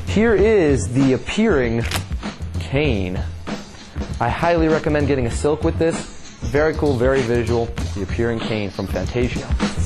Here is the appearing cane. I highly recommend getting a silk with this. Very cool, very visual. The appearing cane from Fantasia.